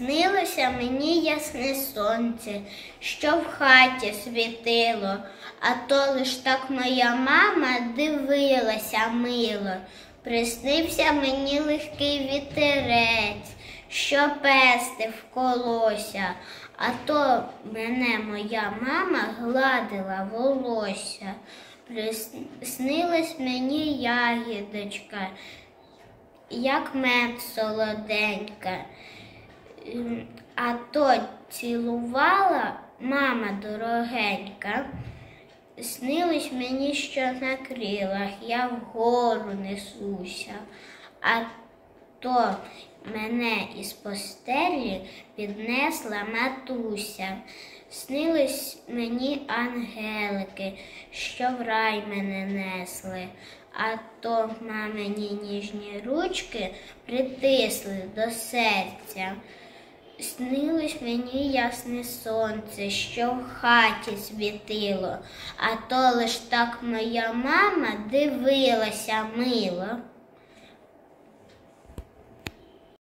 Снилося мені ясне сонце, що в хаті світило, а то лиш так моя мама дивилася мило. Приснився мені легкий вітерець, що пестив колося, а то мене моя мама гладила волосся. Приснилась мені ягідочка, як мед солоденька, а то цілувала мама дорогенька. Снилось мені, що на крилах я вгору несуся, а то мене із постелі піднесла матуся. Снились мені ангелики, що в рай мене несли, а то мамині ніжні ручки притисли до серця. Снилось мені ясне сонце, що в хаті світило, а то лиш так моя мама дивилася мило.